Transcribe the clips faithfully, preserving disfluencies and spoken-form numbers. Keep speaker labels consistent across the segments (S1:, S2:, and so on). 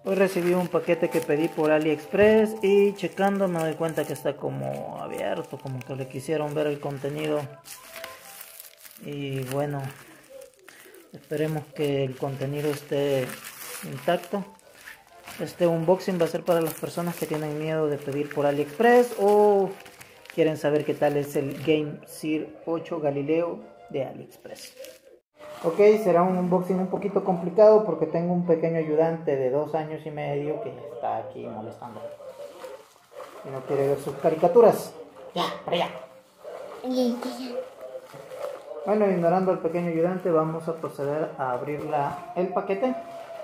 S1: Hoy recibí un paquete que pedí por AliExpress y checando me doy cuenta que está como abierto, como que le quisieron ver el contenido. Y bueno, esperemos que el contenido esté intacto. Este unboxing va a ser para las personas que tienen miedo de pedir por AliExpress o quieren saber qué tal es el GameSir ocho Galileo de AliExpress. Ok, será un unboxing un poquito complicado porque tengo un pequeño ayudante de dos años y medio que está aquí molestando y no quiere ver sus caricaturas. Ya, para allá. Bueno, ignorando al pequeño ayudante, vamos a proceder a abrir la, el paquete.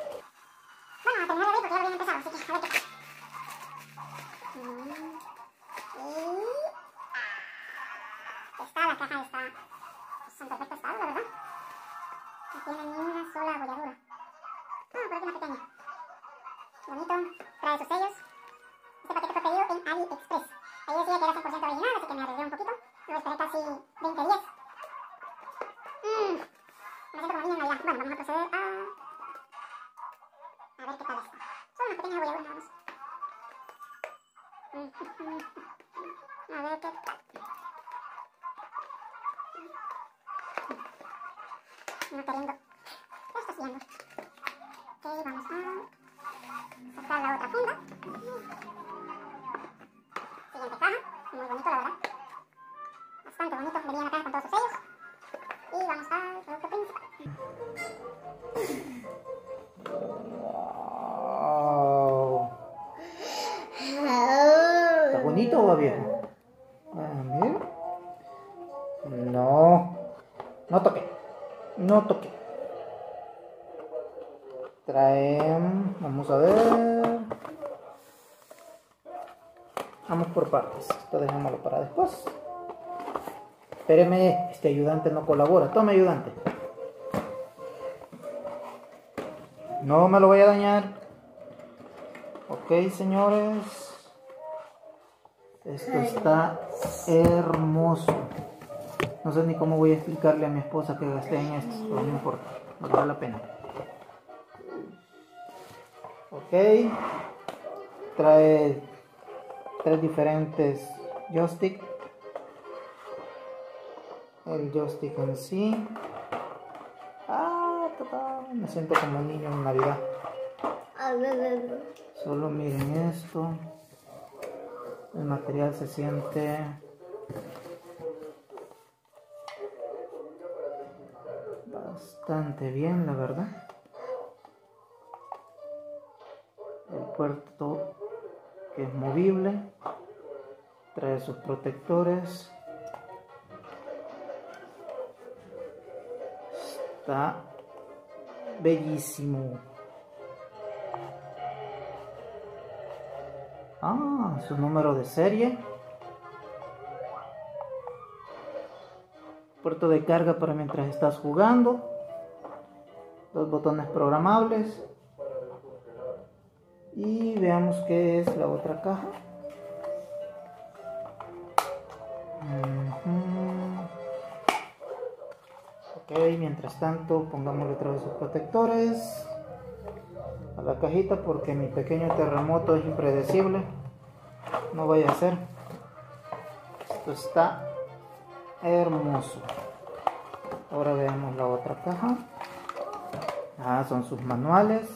S2: Está, la caja está en perfecto estado, la verdad. No tiene ni una sola abolladura. Ah, por aquí más pequeña. Bonito, trae sus sellos. Este paquete fue pedido en AliExpress. Ahí decía que era cien por ciento original, así que me arriesgué un poquito. Lo esperé casi veinte días. Mmm, me siento como niño en Navidad. Bueno, vamos a proceder a... A ver qué tal está. Solo una pequeña abolladura nada más. A ver qué tal. No queriendo. ¿Qué está haciendo? Ok, vamos a sacar la otra funda. Siguiente caja. Muy bonito, la verdad. Bastante bonito. Venía la caja con todos sus sellos. Y vamos al producto principal.
S1: Wow. ¿Está bonito o va viejo? A ver. No. No toque. No toque. Traen, vamos a ver. Vamos por partes. Esto dejémoslo para después. Espéreme, este ayudante no colabora. Tome, ayudante. No me lo voy a dañar. Ok, señores. Esto está hermoso. No sé ni cómo voy a explicarle a mi esposa que gasté en esto, pero no importa, no vale la pena. Ok, trae tres diferentes joysticks. El joystick en sí. Ah, tata, me siento como un niño en Navidad. Solo miren esto. El material se siente bastante bien, la verdad. El puerto que es movible, trae sus protectores. Está bellísimo. Ah, su número de serie. Puerto de carga para mientras estás jugando. Dos botones programables. Y veamos qué es la otra caja. Uh-huh. Ok, mientras tanto pongámosle otra vez sus protectores a la cajita porque mi pequeño terremoto es impredecible. No vaya a ser. Esto está hermoso. Ahora veamos la otra caja. Ah, son sus manuales.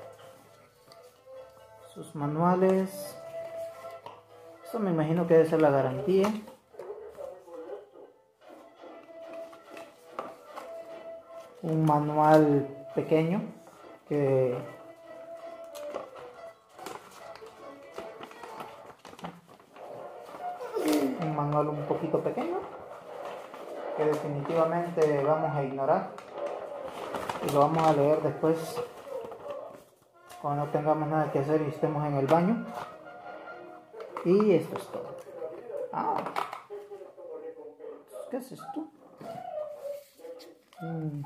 S1: Sus manuales. Eso me imagino que debe ser la garantía. Un manual pequeño que un manual un poquito pequeño que definitivamente vamos a ignorar y lo vamos a leer después cuando no tengamos nada que hacer y estemos en el baño. Y esto es todo. Ah, ¿qué es esto? Mm.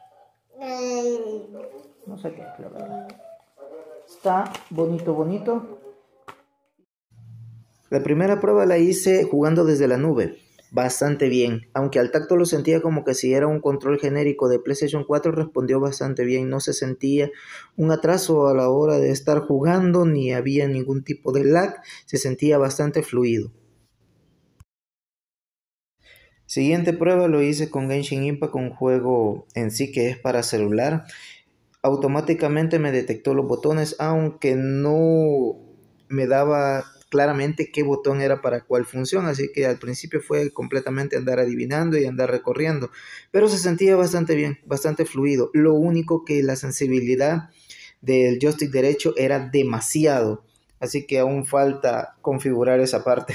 S1: No sé qué es, la verdad. Está bonito, bonito. La primera prueba la hice jugando desde la nube. bastante bien. Aunque al tacto lo sentía como que si era un control genérico de PlayStation cuatro, respondió bastante bien. No se sentía un atraso a la hora de estar jugando, ni había ningún tipo de lag. Se sentía bastante fluido. Siguiente prueba lo hice con Genshin Impact, un juego en sí que es para celular. Automáticamente me detectó los botones, aunque no me daba claramente qué botón era para cuál función, así que al principio fue completamente andar adivinando y andar recorriendo, pero se sentía bastante bien, bastante fluido. Lo único que la sensibilidad del joystick derecho era demasiado, así que aún falta configurar esa parte.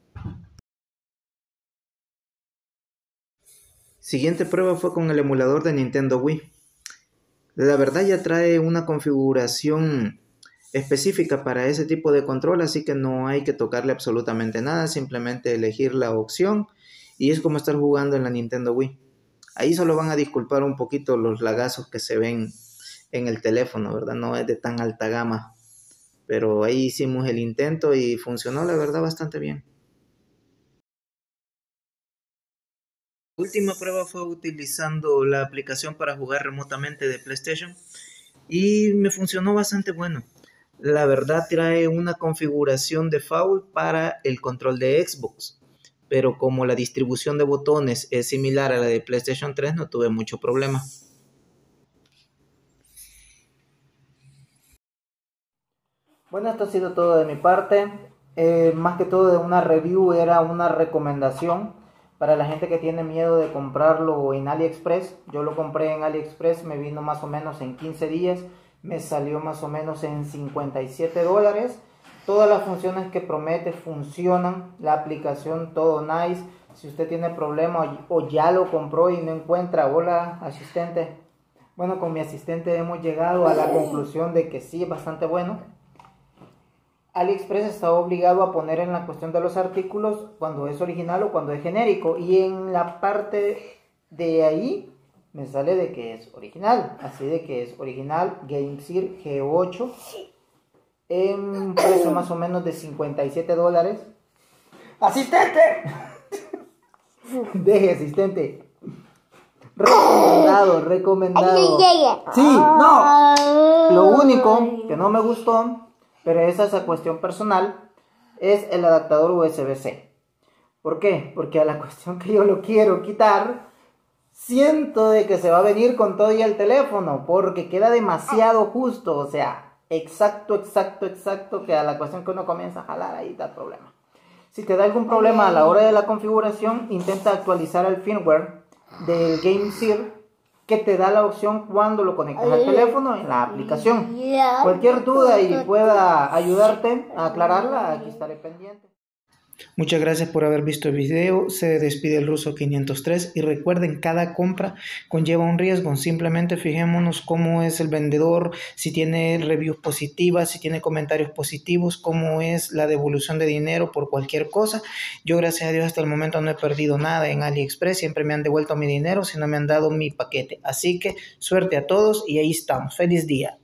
S1: Siguiente prueba fue con el emulador de Nintendo Wii. La verdad ya trae una configuración específica para ese tipo de control, así que no hay que tocarle absolutamente nada, simplemente elegir la opción y es como estar jugando en la Nintendo Wii. Ahí solo van a disculpar un poquito los lagazos que se ven en el teléfono, ¿verdad? No es de tan alta gama, pero ahí hicimos el intento y funcionó la verdad bastante bien. La última prueba fue utilizando la aplicación para jugar remotamente de PlayStation y me funcionó bastante bueno. La verdad trae una configuración default para el control de Xbox, pero como la distribución de botones es similar a la de PlayStation tres, no tuve mucho problema. Bueno, esto ha sido todo de mi parte. Eh, más que todo de una review, era una recomendación para la gente que tiene miedo de comprarlo en AliExpress. Yo lo compré en AliExpress, me vino más o menos en quince días. Me salió más o menos en cincuenta y siete dólares. Todas las funciones que promete funcionan. La aplicación todo nice. Si usted tiene problema o ya lo compró y no encuentra, hola asistente. Bueno, con mi asistente hemos llegado a la conclusión de que sí es bastante bueno. AliExpress está obligado a poner en la cuestión de los artículos cuando es original o cuando es genérico. Y en la parte de ahí me sale de que es original, así de que es original GameSir G ocho en un precio más o menos de cincuenta y siete dólares. ¡Asistente! Deje, asistente. Recomendado, recomendado. Sí, no. Lo único que no me gustó, pero esa es a cuestión personal, es el adaptador U S B C. ¿Por qué? Porque a la cuestión que yo lo quiero quitar, siento de que se va a venir con todo y el teléfono, porque queda demasiado justo, o sea, exacto, exacto, exacto, que a la cuestión que uno comienza a jalar, ahí da problema. Si te da algún problema a la hora de la configuración, intenta actualizar el firmware del GameSir, que te da la opción cuando lo conectas al teléfono en la aplicación. Cualquier duda y pueda ayudarte a aclararla, aquí estaré pendiente. Muchas gracias por haber visto el video. Se despide el Ruso quinientos tres y recuerden, cada compra conlleva un riesgo. Simplemente fijémonos cómo es el vendedor, si tiene reviews positivas, si tiene comentarios positivos, cómo es la devolución de dinero por cualquier cosa. Yo, gracias a Dios, hasta el momento no he perdido nada en AliExpress. Siempre me han devuelto mi dinero si no me han dado mi paquete. Así que suerte a todos y ahí estamos. Feliz día.